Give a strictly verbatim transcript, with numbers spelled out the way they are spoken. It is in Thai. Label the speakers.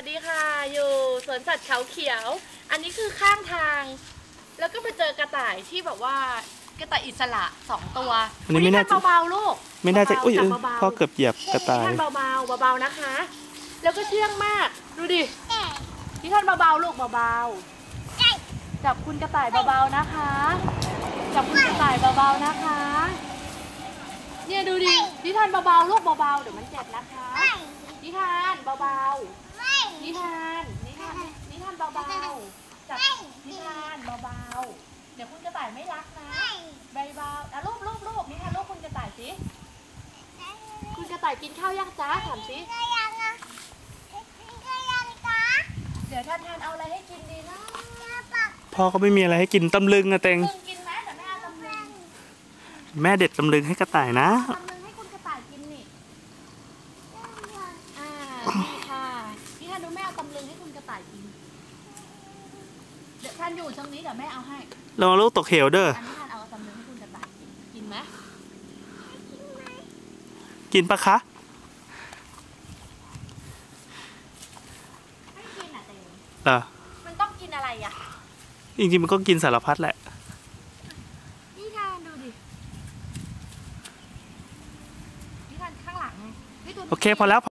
Speaker 1: ดีค่ะอยู่สวนสัตว์เขาเขียวอันนี้คือข้างทางแล้วก็มาเจอกระต่ายที่แบบว่ากระต่ายอิสระสองตัว
Speaker 2: อันนี้ไม่น่าจะ
Speaker 1: เบาๆลูก
Speaker 2: ไม่น่าจะอุ้ยพ่อเกือบเหยียบกระต่าย
Speaker 1: ท่านเบาๆเบาๆนะคะแล้วก็เชื่องมากดูดิที่ท่านเบาๆลูกเบาๆจับคุณกระต่ายเบาๆนะคะจับคุณกระต่ายเบาๆนะคะเนี่ยดูดิที่ท่านเบาๆลูกเบาๆเดี๋ยวมันเจ็บนะคะนิทานเบาๆนิทานนิทานนิทานเบาๆจับนิทานเบาๆเดี๋ยวคุณกระต่ายไม่รักนะเบาๆอ่ะรูปรูปรูปนิทานรูปคุณกระต่ายสิคุณกระต่ายกินข้าวยังจ้าถามสิเดี๋ยวท่านทานเอาอะไรให้กินดีนะ
Speaker 2: พ่อก็ไม่มีอะไรให้กินตำลึงอะเต็ง
Speaker 1: กินไหมแต่แม่เอาตำลึง
Speaker 2: แม่เด็ดตำลึงให้กระต่ายนะ
Speaker 1: ตำลึงให้คุณกระต่ายกินนี่อ่านี่ค่ะนี่ท่านดูแม่เอาตำลึงให้คุณกระต่ายกินเดี๋ยวท่านอยู่ตรงนี้เดี๋ยวแม่เอาให้
Speaker 2: เราลูกตกเหวเด้อ
Speaker 1: อันนี้ท่านเอาตำลึงให้คุณกระต่ายกินกินไหม
Speaker 2: กินปะคะ
Speaker 1: ไม่กินอ่ะเต็ง
Speaker 2: เออ
Speaker 1: มันต้องกินอะไรอ่ะ
Speaker 2: จริงๆมันก็กินสารพัดแหละ
Speaker 1: นี่ทานดูดินี่ทานข้างหลังไง
Speaker 2: โอเคพอแล้ว